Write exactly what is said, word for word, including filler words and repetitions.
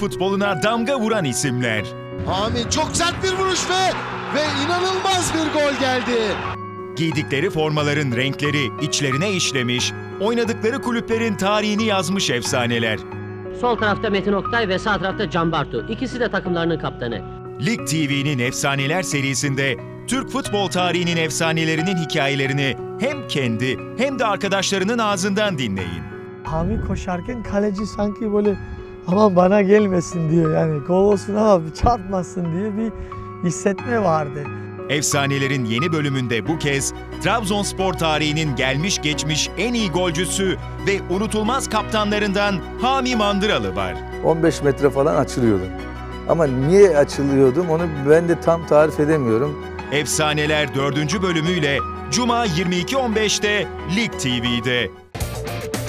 futboluna damga vuran isimler. Hami çok sert bir vuruş ve ve inanılmaz bir gol geldi. Giydikleri formaların renkleri içlerine işlemiş, oynadıkları kulüplerin tarihini yazmış efsaneler. Sol tarafta Metin Oktay ve sağ tarafta Can Bartu. İkisi de takımlarının kaptanı. Lig T V'nin Efsaneler serisinde Türk futbol tarihinin efsanelerinin hikayelerini hem kendi hem de arkadaşlarının ağzından dinleyin. Hami koşarken kaleci sanki böyle ama bana gelmesin diyor, yani gol olsun ama çarpmasın diye bir hissetme vardı. Efsanelerin yeni bölümünde bu kez Trabzonspor tarihinin gelmiş geçmiş en iyi golcüsü ve unutulmaz kaptanlarından Hami Mandıralı var. on beş metre falan açılıyordum. Ama niye açılıyordum onu ben de tam tarif edemiyorum. Efsaneler dördüncü bölümüyle Cuma yirmi iki on beşte Lig T V'de.